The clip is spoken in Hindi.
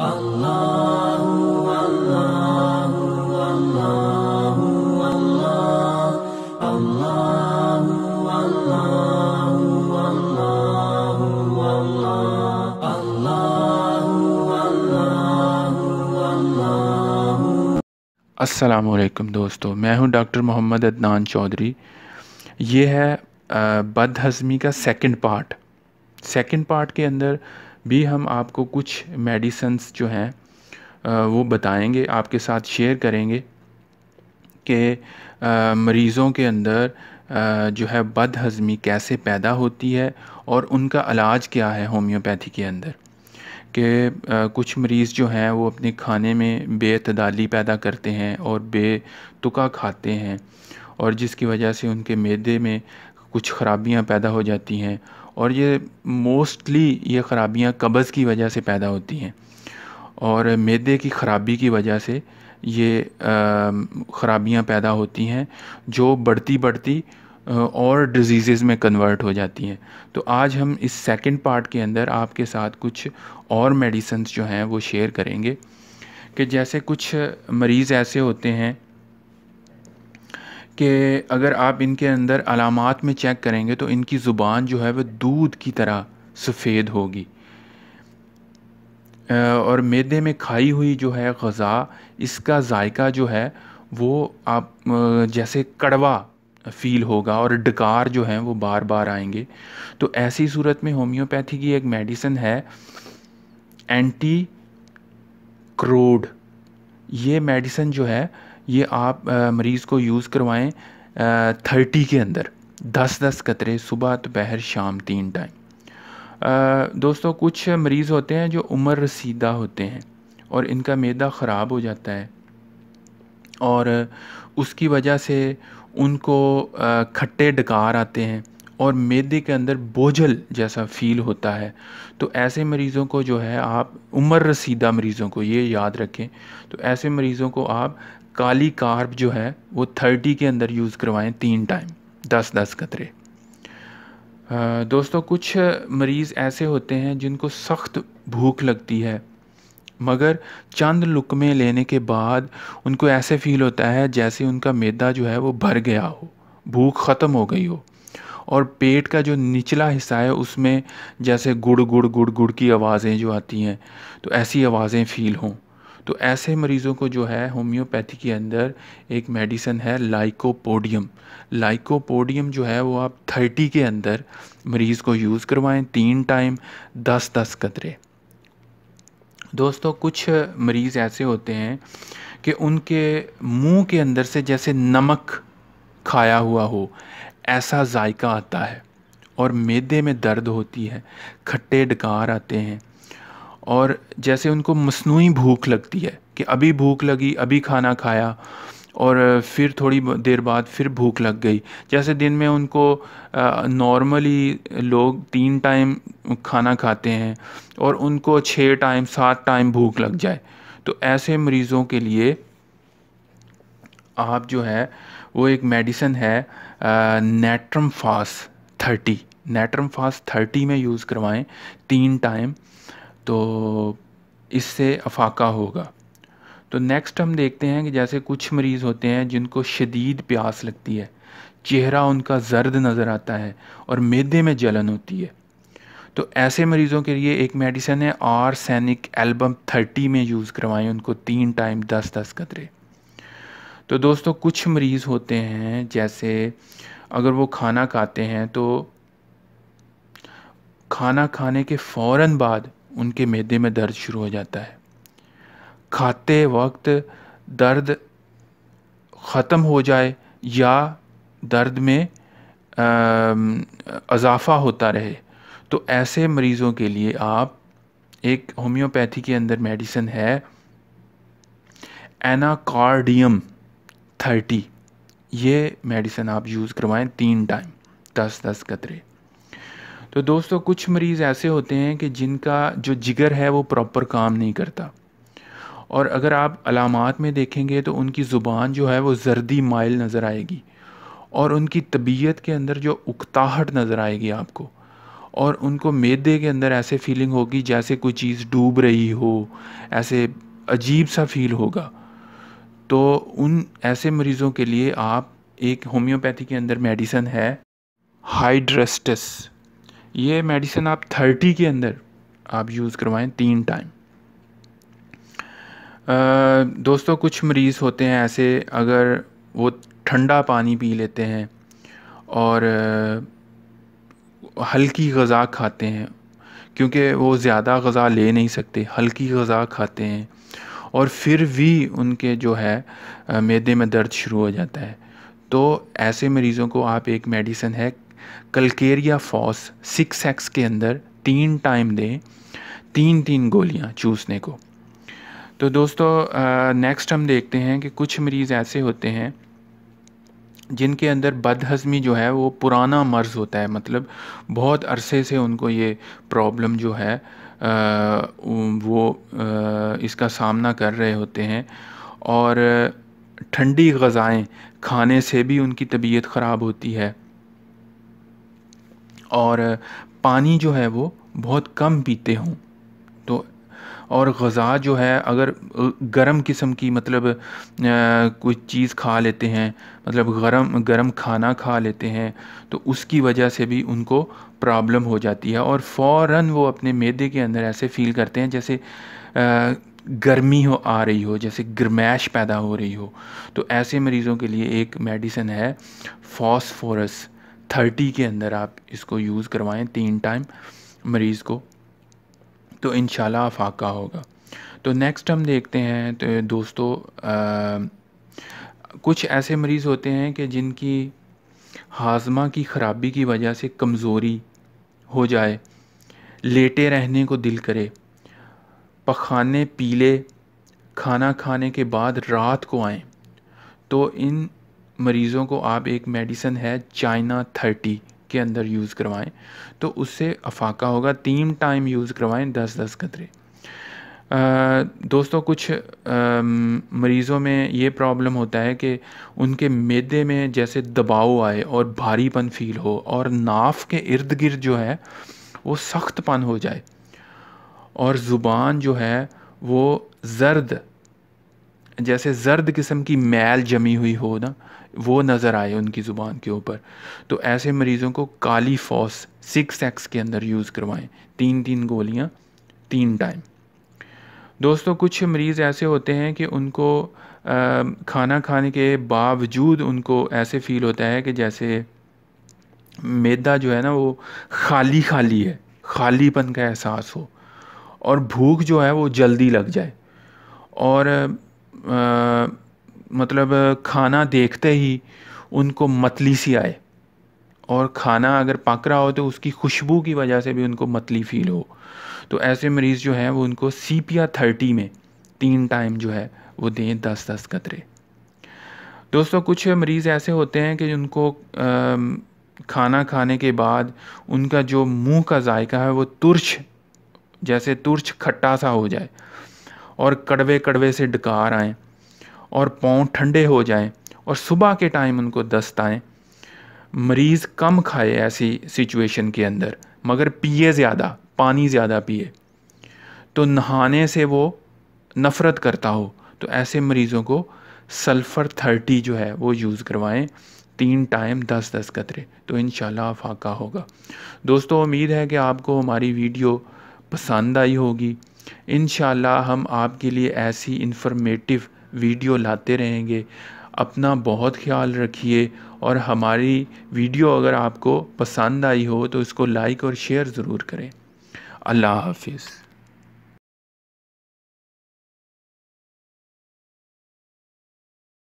अस्सलामुअलैकुम दोस्तों, मैं हूं डॉक्टर मोहम्मद अदनान चौधरी। ये है बदहज़मी का सेकंड पार्ट के अंदर भी हम आपको कुछ मेडिसिन्स जो हैं वो बताएंगे, आपके साथ शेयर करेंगे कि मरीज़ों के अंदर जो है बदहज़मी कैसे पैदा होती है और उनका इलाज क्या है होम्योपैथी के अंदर। कि कुछ मरीज़ जो हैं वो अपने खाने में बेअतदाली पैदा करते हैं और बेतुका खाते हैं, और जिसकी वजह से उनके मैदे में कुछ ख़राबियाँ पैदा हो जाती हैं, और ये मोस्टली ये ख़राबियाँ कब्ज़ की वजह से पैदा होती हैं, और मैदे की ख़राबी की वजह से ये ख़राबियाँ पैदा होती हैं जो बढ़ती बढ़ती और डिजीज़ में कन्वर्ट हो जाती हैं। तो आज हम इस सेकंड पार्ट के अंदर आपके साथ कुछ और मेडिसिन्स जो हैं वो शेयर करेंगे कि जैसे कुछ मरीज़ ऐसे होते हैं कि अगर आप इनके अंदर अलामात में चेक करेंगे तो इनकी ज़ुबान जो है वो दूध की तरह सफ़ेद होगी, और मैदे में खाई हुई जो है ग़ज़ा, इसका जायका जो है वो आप जैसे कड़वा फ़ील होगा, और डकार जो हैं वो बार बार आएंगे। तो ऐसी सूरत में होम्योपैथी की एक मेडिसिन है एंटी क्रोड। ये मेडिसिन जो है ये आप मरीज़ को यूज़ करवाएं 30 के अंदर 10-10 कतरे, सुबह दोपहर शाम 3 टाइम। दोस्तों, कुछ मरीज़ होते हैं जो उम्र रसीदा होते हैं और इनका मैदा ख़राब हो जाता है, और उसकी वजह से उनको खट्टे डकार आते हैं और मैदे के अंदर बोझल जैसा फ़ील होता है। तो ऐसे मरीज़ों को जो है आप, उम्र रसीदा मरीज़ों को ये याद रखें, तो ऐसे मरीज़ों को आप काली कार्ब जो है वो 30 के अंदर यूज़ करवाएं 3 टाइम 10-10 कतरे। दोस्तों, कुछ मरीज़ ऐसे होते हैं जिनको सख्त भूख लगती है, मगर चंद लुक़मे लेने के बाद उनको ऐसे फ़ील होता है जैसे उनका मैदा जो है वो भर गया हो, भूख ख़त्म हो गई हो, और पेट का जो निचला हिस्सा है उसमें जैसे गुड़ गुड़ गुड़ गुड़ की आवाज़ें जो आती हैं, तो ऐसी आवाज़ें फ़ील हों। तो ऐसे मरीज़ों को जो है होम्योपैथी के अंदर एक मेडिसिन है लाइकोपोडियम जो है वो आप 30 के अंदर मरीज़ को यूज़ करवाएं 3 टाइम 10-10 कतरे। दोस्तों, कुछ मरीज़ ऐसे होते हैं कि उनके मुंह के अंदर से जैसे नमक खाया हुआ हो ऐसा जायका आता है, और मैदे में दर्द होती है, खट्टे डकार आते हैं, और जैसे उनको मसनूई भूख लगती है कि अभी भूख लगी, अभी खाना खाया, और फिर थोड़ी देर बाद फिर भूख लग गई। जैसे दिन में उनको नॉर्मली लोग 3 टाइम खाना खाते हैं और उनको 6 टाइम 7 टाइम भूख लग जाए। तो ऐसे मरीज़ों के लिए आप जो है वो एक मेडिसिन है नेट्रम फास्ट 30 में यूज़ करवाएं 3 टाइम, तो इससे अफाका होगा। तो नेक्स्ट हम देखते हैं कि जैसे कुछ मरीज़ होते हैं जिनको शदीद प्यास लगती है, चेहरा उनका जर्द नज़र आता है और मैदे में जलन होती है। तो ऐसे मरीज़ों के लिए एक मेडिसिन है आर्सेनिक एल्बम 30 में यूज़ करवाएं उनको 3 टाइम 10-10 कतरे। तो दोस्तों, कुछ मरीज़ होते हैं जैसे अगर वो खाना खाते हैं तो खाना खाने के फ़ौरन बाद उनके मैदे में दर्द शुरू हो जाता है, खाते वक्त दर्द ख़त्म हो जाए या दर्द में इजाफ़ा होता रहे। तो ऐसे मरीज़ों के लिए आप एक होम्योपैथी के अंदर मेडिसिन है एनाकार्डियम 30। ये मेडिसिन आप यूज़ करवाएं 3 टाइम 10-10 कतरे। तो दोस्तों, कुछ मरीज़ ऐसे होते हैं कि जिनका जो जिगर है वो प्रॉपर काम नहीं करता, और अगर आप अलामात में देखेंगे तो उनकी ज़ुबान जो है वो जर्दी माइल नज़र आएगी, और उनकी तबीयत के अंदर जो उकताहट नज़र आएगी आपको, और उनको मैदे के अंदर ऐसे फीलिंग होगी जैसे कोई चीज़ डूब रही हो, ऐसे अजीब सा फील होगा। तो उन ऐसे मरीज़ों के लिए आप एक होम्योपैथी के अंदर मेडिसिन है हाइड्रेस्टस। ये मेडिसिन आप 30 के अंदर आप यूज़ करवाएं 3 टाइम। दोस्तों कुछ मरीज़ होते हैं ऐसे, अगर वो ठंडा पानी पी लेते हैं और हल्की ग़ज़ा खाते हैं, क्योंकि वो ज़्यादा ग़ज़ा ले नहीं सकते, हल्की ग़ज़ा खाते हैं और फिर भी उनके जो है मैदे में दर्द शुरू हो जाता है, तो ऐसे मरीज़ों को आप एक मेडिसिन है कलकेरिया फॉस 6x के अंदर 3 टाइम दें, 3-3 गोलियां चूसने को। तो दोस्तों नेक्स्ट हम देखते हैं कि कुछ मरीज़ ऐसे होते हैं जिनके अंदर बदहज़मी जो है वो पुराना मर्ज़ होता है, मतलब बहुत अरसे से उनको ये प्रॉब्लम जो है इसका सामना कर रहे होते हैं और ठंडी ग़ज़ाएँ खाने से भी उनकी तबीयत ख़राब होती है और पानी जो है वो बहुत कम पीते हों। तो और ग़ज़ा जो है अगर गरम किस्म की, मतलब कोई चीज़ खा लेते हैं, मतलब गरम खाना खा लेते हैं, तो उसकी वजह से भी उनको प्रॉब्लम हो जाती है और फ़ौरन वो अपने मैदे के अंदर ऐसे फ़ील करते हैं जैसे गर्मी आ रही हो, जैसे गर्मैश पैदा हो रही हो। तो ऐसे मरीज़ों के लिए एक मेडिसिन है फॉस्फोरस 30 के अंदर आप इसको यूज़ करवाएं 3 टाइम मरीज़ को, तो इंशाल्लाह फाका होगा। तो नेक्स्ट हम देखते हैं, तो दोस्तों कुछ ऐसे मरीज़ होते हैं कि जिनकी हाजमा की ख़राबी की वजह से कमज़ोरी हो जाए, लेटे रहने को दिल करे, पखाने पीले खाना खाने के बाद रात को आएँ, तो इन मरीज़ों को आप एक मेडिसिन है चाइना 30 के अंदर यूज़ करवाएं, तो उससे अफाका होगा। 3 टाइम यूज़ करवाएं 10-10 कतरे। दोस्तों कुछ मरीज़ों में ये प्रॉब्लम होता है कि उनके मैदे में जैसे दबाव आए और भारीपन फील हो और नाफ के इर्द गिर्द जो है वो सख्तपन हो जाए और ज़ुबान जो है वो जैसे ज़र्द किस्म की मैल जमी हुई हो ना, वो नज़र आए उनकी ज़ुबान के ऊपर, तो ऐसे मरीज़ों को काली फॉस 6x के अंदर यूज़ करवाएं, 3-3 गोलियां 3 टाइम। दोस्तों कुछ मरीज़ ऐसे होते हैं कि उनको खाना खाने के बावजूद उनको ऐसे फ़ील होता है कि जैसे मैदा जो है ना वो खाली खाली है, खालीपन का एहसास हो और भूख जो है वो जल्दी लग जाए और मतलब खाना देखते ही उनको मतली सी आए और खाना अगर पक रहा हो तो उसकी खुशबू की वजह से भी उनको मतली फील हो। तो ऐसे मरीज़ जो हैं वो उनको सीपिया 30 में 3 टाइम जो है वो दें 10-10 कतरे। दोस्तों कुछ मरीज़ ऐसे होते हैं कि उनको खाना खाने के बाद उनका जो मुंह का जायका है वो जैसे तुर्च खट्टा सा हो जाए और कड़वे कड़वे से डकार आएँ और पाँव ठंडे हो जाएं और सुबह के टाइम उनको दस्त आए। मरीज़ कम खाए ऐसी सिचुएशन के अंदर, मगर पिए ज़्यादा, पानी ज़्यादा पिए, तो नहाने से वो नफ़रत करता हो, तो ऐसे मरीज़ों को सल्फ़र 30 जो है वो यूज़ करवाएं 3 टाइम 10-10 कतरे, तो इंशाल्लाह फाका होगा। दोस्तों उम्मीद है कि आपको हमारी वीडियो पसंद आई होगी। इंशाल्लाह हम आपके लिए ऐसी इन्फॉर्मेटिव वीडियो लाते रहेंगे। अपना बहुत ख्याल रखिए और हमारी वीडियो अगर आपको पसंद आई हो तो इसको लाइक और शेयर ज़रूर करें। अल्लाह हाफिज़।